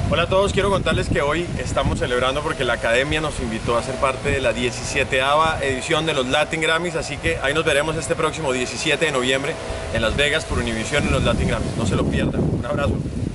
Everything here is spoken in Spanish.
Hola a todos, quiero contarles que hoy estamos celebrando porque la Academia nos invitó a ser parte de la 17ª edición de los Latin Grammys, así que ahí nos veremos este próximo 17 de noviembre en Las Vegas por Univision en los Latin Grammys. No se lo pierdan. Un abrazo.